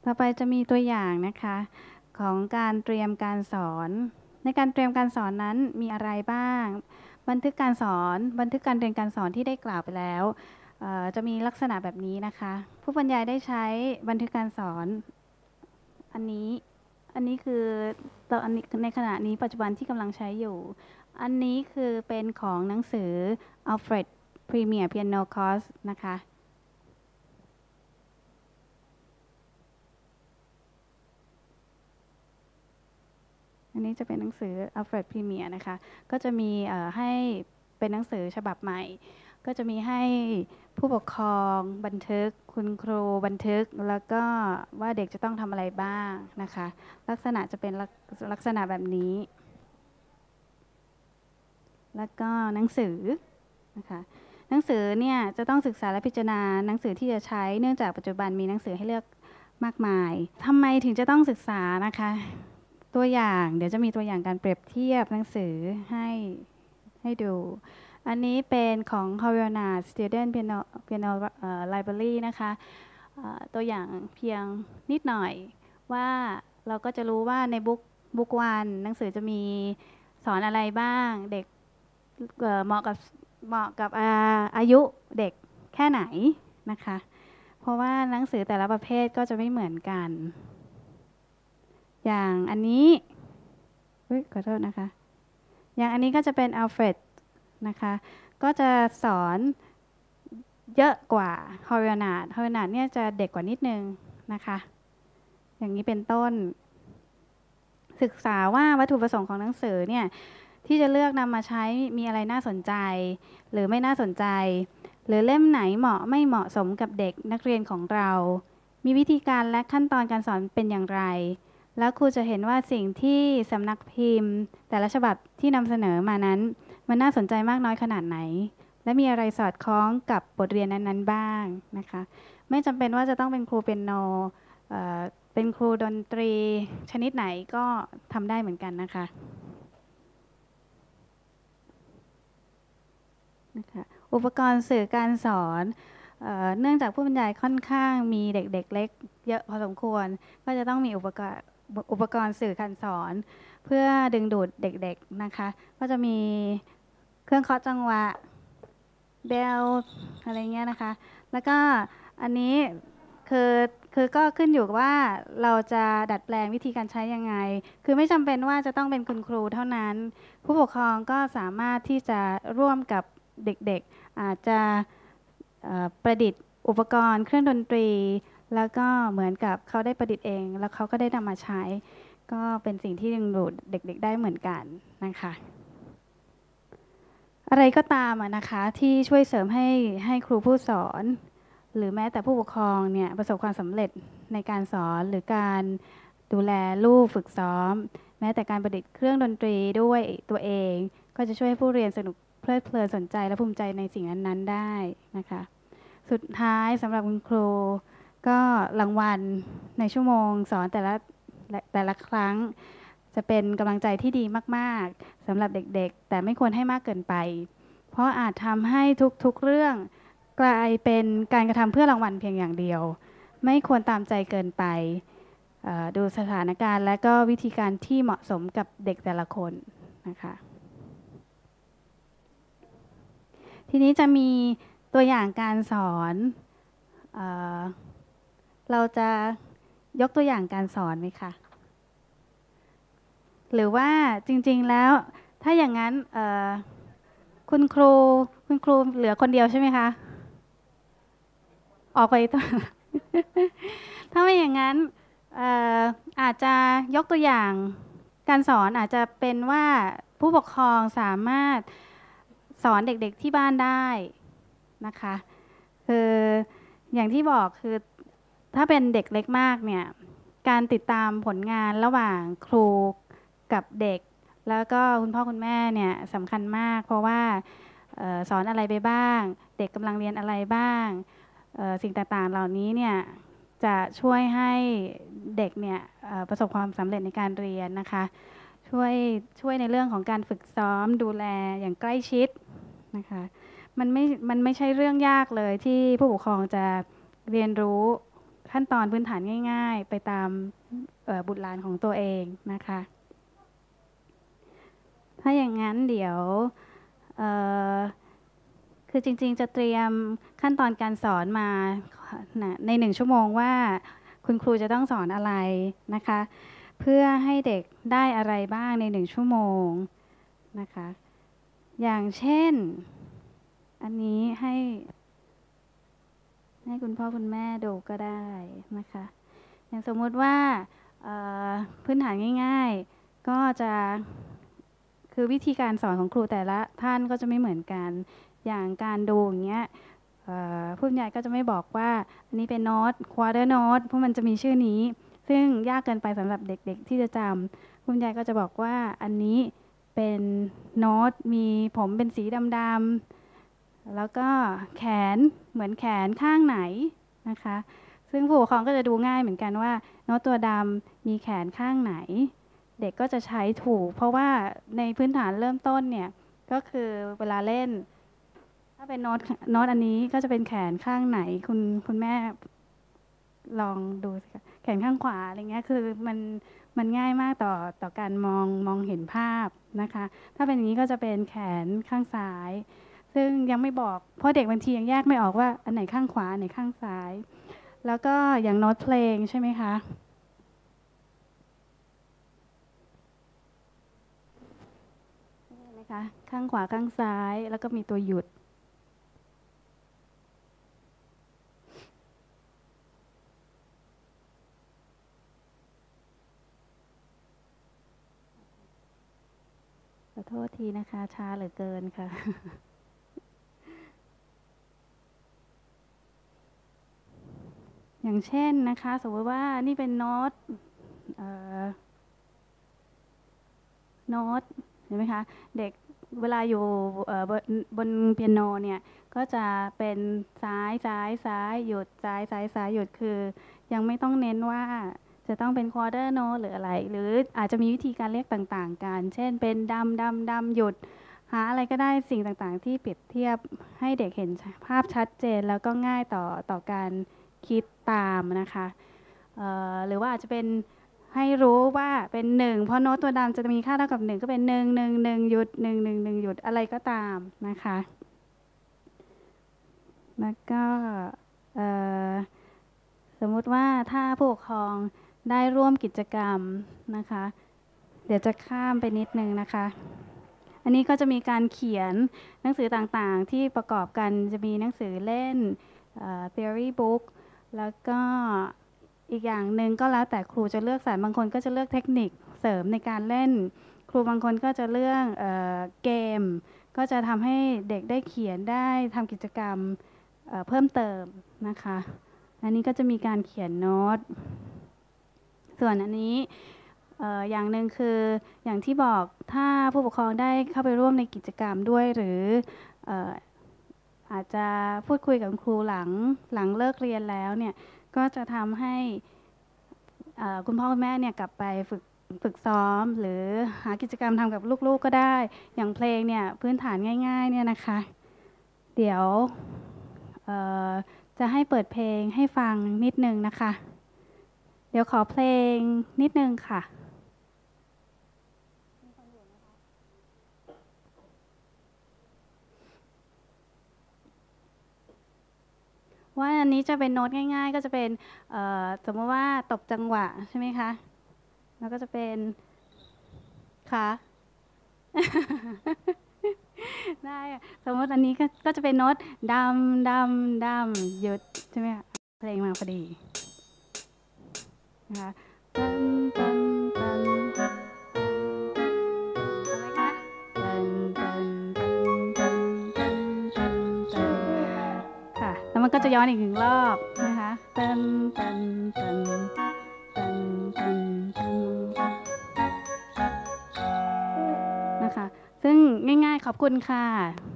ต่อไปจะมีตัวอย่างนะคะของการเตรียมการสอนในการเตรียมการสอนนั้นมีอะไรบ้างบันทึกการสอนบันทึกการเรียนการสอนที่ได้กล่าวไปแล้วจะมีลักษณะแบบนี้นะคะผู้บรรยายได้ใช้บันทึกการสอนอันนี้คือตอนนี้ในขณะนี้ปัจจุบันที่กำลังใช้อยู่อันนี้คือเป็นของหนังสือ Alfred Premier Piano Course นะคะอันนี้จะเป็นหนังสือ Alfred Premier นะคะก็จะมีให้เป็นหนังสือฉบับใหม่ก็จะมีให้ผู้ปกครองบันทึกคุณครูบันทึกแล้วก็ว่าเด็กจะต้องทำอะไรบ้างนะคะลักษณะจะเป็นลักษณะแบบนี้แล้วก็หนังสือนะคะหนังสือเนี่ยจะต้องศึกษาและพิจารณาหนังสือที่จะใช้เนื่องจากปัจจุบันมีหนังสือให้เลือกมากมายทำไมถึงจะต้องศึกษานะคะตัวอย่างเดี๋ยวจะมีตัวอย่างการเปรียบเทียบหนังสือให้ดูอันนี้เป็นของ Havana Student Piano Library นะคะตัวอย่างเพียงนิดหน่อยว่าเราก็จะรู้ว่าในบุ๊กวันหนังสือจะมีสอนอะไรบ้างเด็กเหมาะกับอายุเด็กแค่ไหนนะคะเพราะว่าหนังสือแต่ละประเภทก็จะไม่เหมือนกันอย่างอันนี้ขอโทษนะคะอย่างอันนี้ก็จะเป็นอัลเฟรดนะคะก็จะสอนเยอะกว่าฮอร์นาดเนี่ยจะเด็กกว่านิดนึงนะคะอย่างนี้เป็นต้นศึกษาว่าวัตถุประสงค์ของหนังสือเนี่ยที่จะเลือกนำมาใช้มีอะไรน่าสนใจหรือไม่น่าสนใจหรือเล่มไหนเหมาะไม่เหมาะสมกับเด็กนักเรียนของเรามีวิธีการและขั้นตอนการสอนเป็นอย่างไรแล้วครูจะเห็นว่าสิ่งที่สำนักพิมพ์แต่ละฉบับที่นำเสนอมานั้นมันน่าสนใจมากน้อยขนาดไหนและมีอะไรสอดคล้องกับบทเรียนนั้นๆบ้างนะคะไม่จำเป็นว่าจะต้องเป็นครูเปียโนเป็นครูดนตรีชนิดไหนก็ทำได้เหมือนกันนะคะอุปกรณ์สื่อการสอนเนื่องจากผู้บรรยายค่อนข้างมีเด็กๆเล็กเยอะพอสมควรก็จะต้องมีอุปกรณ์สื่อการสอนเพื่อดึงดูดเด็กๆนะคะก็จะมีเครื่องเคาะจังหวะเบลอะไรเงี้ยนะคะแล้วก็อันนี้คือก็ขึ้นอยู่กับว่าเราจะดัดแปลงวิธีการใช้ยังไงคือไม่จำเป็นว่าจะต้องเป็นคุณครูเท่านั้นผู้ปกครองก็สามารถที่จะร่วมกับเด็กๆอาจจะประดิษฐ์อุปกรณ์เครื่องดนตรีแล้วก็เหมือนกับเขาได้ประดิษฐ์เองแล้วเขาก็ได้นำมาใช้ก็เป็นสิ่งที่ดึงดูดเด็กๆได้เหมือนกันนะคะอะไรก็ตามนะคะที่ช่วยเสริมให้ครูผู้สอนหรือแม้แต่ผู้ปกครองเนี่ยประสบความสำเร็จในการสอนหรือการดูแลลูกฝึกซ้อมแม้แต่การประดิษฐ์เครื่องดนตรีด้วยตัวเองก็จะช่วยให้ผู้เรียนสนุกเพลิดเพลินสนใจและภูมิใจในสิ่งนั้นๆได้นะคะสุดท้ายสำหรับคุณครูก็รางวัลในชั่วโมงสอนแต่ละครั้งจะเป็นกำลังใจที่ดีมากๆสำหรับเด็กๆแต่ไม่ควรให้มากเกินไปเพราะอาจทำให้ทุกๆเรื่องกลายเป็นการกระทำเพื่อรางวัลเพียงอย่างเดียวไม่ควรตามใจเกินไปดูสถานการณ์และก็วิธีการที่เหมาะสมกับเด็กแต่ละคนนะคะทีนี้จะมีตัวอย่างการสอนเออเราจะยกตัวอย่างการสอนไหมคะหรือว่าจริงๆแล้วถ้าอย่างนั้นคุณครูเหลือคนเดียวใช่ไหมคะออกไปตัว ถ้าไม่อย่างนั้นเอ่ออาจจะยกตัวอย่างการสอนอาจจะเป็นว่าผู้ปกครองสามารถสอนเด็กๆที่บ้านได้นะคะคืออย่างที่บอกคือถ้าเป็นเด็กเล็กมากเนี่ยการติดตามผลงานระหว่างครูกับเด็กแล้วก็คุณพ่อคุณแม่เนี่ยสำคัญมากเพราะว่าสอนอะไรไปบ้างเด็กกำลังเรียนอะไรบ้างสิ่งต่างๆเหล่านี้เนี่ยจะช่วยให้เด็กเนี่ยประสบความสำเร็จในการเรียนนะคะช่วยในเรื่องของการฝึกซ้อมดูแลอย่างใกล้ชิดนะคะมันไม่ใช่เรื่องยากเลยที่ผู้ปกครองจะเรียนรู้ขั้นตอนพื้นฐานง่ายๆไปตามบุตรหลานของตัวเองนะคะถ้าอย่างนั้นเดี๋ยวคือจริงๆจะเตรียมขั้นตอนการสอนมาใน1 ชั่วโมงว่าคุณครูจะต้องสอนอะไรนะคะเพื่อให้เด็กได้อะไรบ้างใน1 ชั่วโมงนะคะอย่างเช่นอันนี้ให้คุณพ่อคุณแม่ดูก็ได้นะคะอย่างสมมุติว่าพื้นฐานง่ายๆก็จะคือวิธีการสอนของครูแต่ละท่านก็จะไม่เหมือนกันอย่างการดูอย่างเงี้ยผู้บรรยายก็จะไม่บอกว่าอันนี้เป็นโน้ตควอเตอร์โน้ตเพราะมันจะมีชื่อนี้ซึ่งยากเกินไปสำหรับเด็กๆที่จะจำผู้บรรยายก็จะบอกว่าอันนี้เป็นโน้ตมีผมเป็นสีดำๆแล้วก็แขนเหมือนแขนข้างไหนนะคะซึ่งผู้ปกครองก็จะดูง่ายเหมือนกันว่าโน้ตตัวดำมีแขนข้างไหนเด็กก็จะใช้ถูกเพราะว่าในพื้นฐานเริ่มต้นเนี่ยก็คือเวลาเล่นถ้าเป็นโน้ตอันนี้ก็จะเป็นแขนข้างไหนคุณแม่ลองดูสิคะแขนข้างขวาอะไรเงี้ยคือมันง่ายมากต่อการมองเห็นภาพนะคะถ้าเป็นอย่างนี้ก็จะเป็นแขนข้างซ้ายซึ่งยังไม่บอกเพราะเด็กบางทียังแยกไม่ออกว่าอันไหนข้างขวาอันไหนข้างซ้ายแล้วก็อย่างโน้ตเพลงใช่ไหมคะข้างขวาข้างซ้ายแล้วก็มีตัวหยุดขอโทษทีนะคะช้าเหลือเกินค่ะอย่างเช่นนะคะสมมติว่านี่เป็นโน้ตเห็นไหมคะเด็กเวลาอยู่บนเปียโนเนี่ยก็จะเป็นซ้ายหยุดซ้ายหยุดคือยังไม่ต้องเน้นว่าจะต้องเป็นควอเตอร์โน้ตหรืออะไรหรืออาจจะมีวิธีการเรียกต่างๆกันเช่นเป็นดำหยุดหาอะไรก็ได้สิ่งต่างๆที่เปรียบเทียบให้เด็กเห็นภาพชัดเจนแล้วก็ง่ายต่อการคิดตามนะคะหรือว่าอาจจะเป็นให้รู้ว่าเป็น1เพราะโน้ตตัวดำจะมีค่าเท่ากับ1ก็เป็น1 1 1หยุด1 1 1หยุดอะไรก็ตามนะคะแล้วก็สมมุติว่าถ้าผู้ปกครองได้ร่วมกิจกรรมนะคะเดี๋ยวจะข้ามไปนิดนึงนะคะอันนี้ก็จะมีการเขียนหนังสือต่างๆที่ประกอบกันจะมีหนังสือเล่นtheory book แล้วก็อีกอย่างหนึ่งก็แล้วแต่ครูจะเลือกสรรบางคนก็จะเลือกเทคนิคเสริมในการเล่นครูบางคนก็จะเลือกเกมก็จะทำให้เด็กได้เขียนได้ทำกิจกรรมเพิ่มเติมนะคะอันนี้ก็จะมีการเขียนโน้ตส่วนอันนี้อย่างหนึ่งคืออย่างที่บอกถ้าผู้ปกครองได้เข้าไปร่วมในกิจกรรมด้วยหรืออาจจะพูดคุยกับครูหลังเลิกเรียนแล้วเนี่ยก็จะทำให้คุณพ่อคุณแม่เนี่ยกลับไปฝึกซ้อมหรือหากิจกรรมทำกับลูกๆก็ได้อย่างเพลงเนี่ยพื้นฐานง่ายๆเนี่ยนะคะเดี๋ยวจะให้เปิดเพลงให้ฟังนิดนึงนะคะเดี๋ยวขอเพลงนิดนึงค่ะว่าอันนี้จะเป็นโน้ตง่ายๆก็จะเป็นสมมติว่าตบจังหวะใช่ไหมคะแล้วก็จะเป็นค่ะ ได้สมมติอันนี้ก็จะเป็นโน้ตดำหยุดใช่ไหมคะเพลงมาพอดีนะคะตันตันตันทำไมคะตันตันตันตันตันตันตันค่ะแล้วมันก็จะย้อนอีก1 รอบนะคะตันตันตันตันตันตันนะคะซึ่งง่ายๆขอบคุณค่ะ